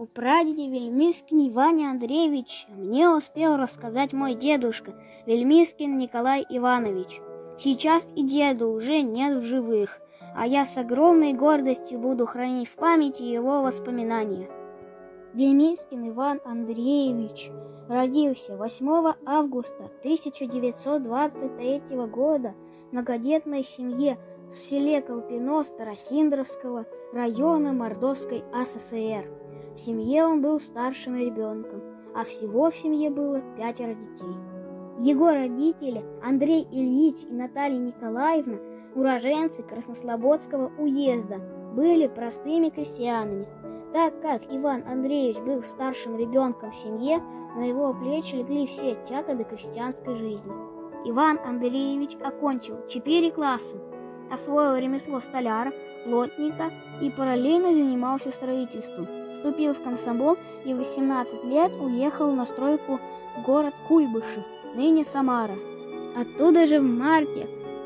О прадеде Вельмискине Иване Андреевиче мне успел рассказать мой дедушка Вельмискин Николай Иванович. Сейчас и деда уже нет в живых, а я с огромной гордостью буду хранить в памяти его воспоминания. Вельмискин Иван Андреевич родился 8 августа 1923 года в многодетной семье в селе Колпино Старосиндровского района Мордовской АССР. В семье он был старшим ребенком, а всего в семье было 5 детей. Его родители Андрей Ильич и Наталья Николаевна, уроженцы Краснослободского уезда, были простыми крестьянами. Так как Иван Андреевич был старшим ребенком в семье, на его плечи легли все тяготы крестьянской жизни. Иван Андреевич окончил 4 класса, освоил ремесло столяра, плотника и параллельно занимался строительством. Вступил в комсомол и в 18 лет уехал на стройку в город Куйбышев, ныне Самара. Оттуда же в марте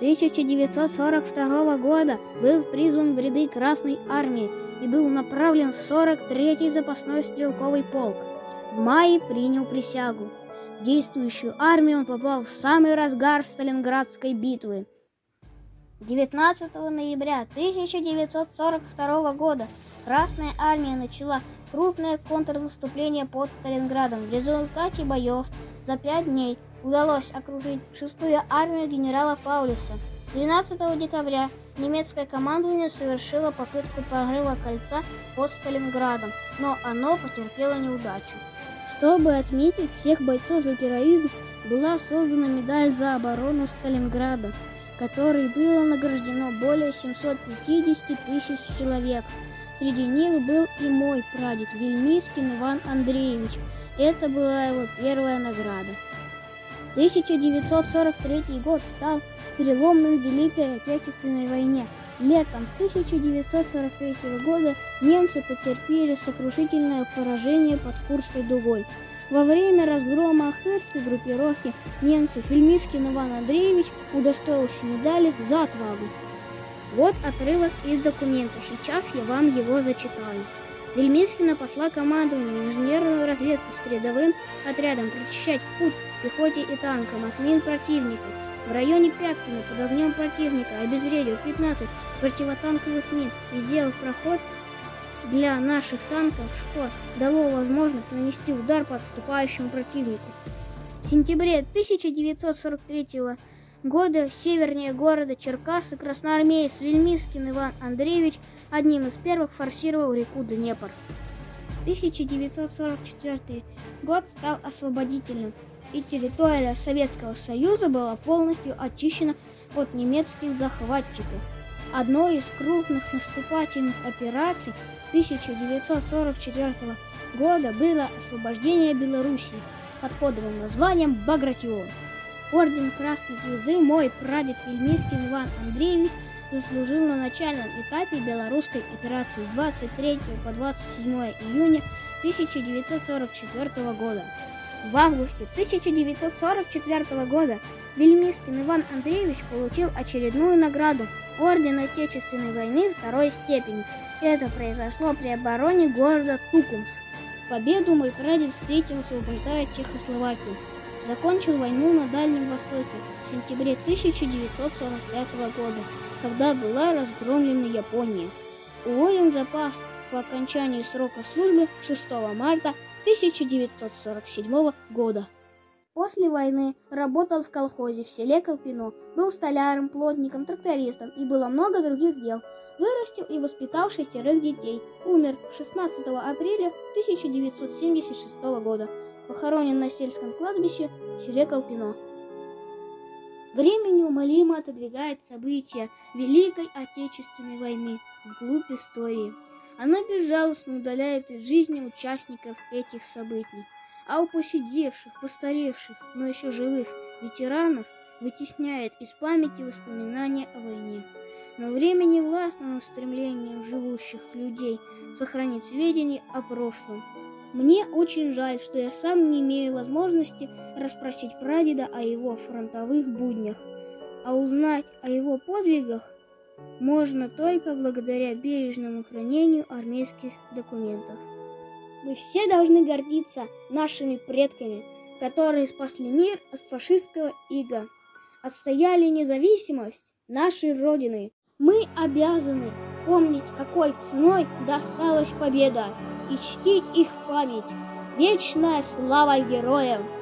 1942 года был призван в ряды Красной армии и был направлен в 43-й запасной стрелковый полк. В мае принял присягу. В действующую армию он попал в самый разгар Сталинградской битвы. 19 ноября 1942 года Красная армия начала крупное контрнаступление под Сталинградом. В результате боев за 5 дней удалось окружить 6-ю армию генерала Паулюса. 12 декабря немецкое командование совершило попытку прорыва кольца под Сталинградом, но оно потерпело неудачу. Чтобы отметить всех бойцов за героизм, была создана медаль за оборону Сталинграда, которой было награждено более 750 тысяч человек. Среди них был и мой прадед Вельмискин Иван Андреевич. Это была его первая награда. 1943 год стал переломным в Великой Отечественной войне. Летом 1943 года немцы потерпели сокрушительное поражение под Курской дугой. Во время разгрома ахтырской группировки немцев Вельмискин Иван Андреевич удостоился медали за отвагу. Вот отрывок из документа, сейчас я вам его зачитаю. Вельмискина посла командования в инженерную разведку с передовым отрядом прочищать путь пехоте и танкам от мин противника. В районе Пяткина под огнем противника обезвредил 15 противотанковых мин и сделал проход для наших танков, что дало возможность нанести удар по отступающему противнику. В сентябре 1943 года севернее города Черкассы красноармеец Вельмискин Иван Андреевич одним из первых форсировал реку Днепр. 1944 год стал освободительным, и территория Советского Союза была полностью очищена от немецких захватчиков. Одной из крупных наступательных операций 1944 года было освобождение Белоруссии под кодовым названием «Багратион». Орден Красной Звезды мой прадед Вельмискин Иван Андреевич заслужил на начальном этапе белорусской операции с 23 по 27 июня 1944 года. В августе 1944 года Вельмискин Иван Андреевич получил очередную награду – Орден Отечественной войны второй степени. Это произошло при обороне города Тукумск. Победу мой прадед встретил, освобождая Чехословакию. Закончил войну на Дальнем Востоке в сентябре 1945 года, когда была разгромлена Япония. Уволен в запас по окончанию срока службы 6 марта 1947 года. После войны работал в колхозе в селе Колпино, был столяром, плотником, трактористом и было много других дел. Вырастил и воспитал 6 детей. Умер 16 апреля 1976 года. Похоронен на сельском кладбище в селе Колпино. Время неумолимо отодвигает события Великой Отечественной войны вглубь истории. Оно безжалостно удаляет из жизни участников этих событий, а у поседевших, постаревших, но еще живых ветеранов вытесняет из памяти воспоминания о войне. Но время не властно над стремлением живущих людей сохранить сведения о прошлом. Мне очень жаль, что я сам не имею возможности расспросить прадеда о его фронтовых буднях, а узнать о его подвигах можно только благодаря бережному хранению армейских документов. Мы все должны гордиться нашими предками, которые спасли мир от фашистского ига, отстояли независимость нашей Родины. Мы обязаны помнить, какой ценой досталась победа, и чтить их память. Вечная слава героям!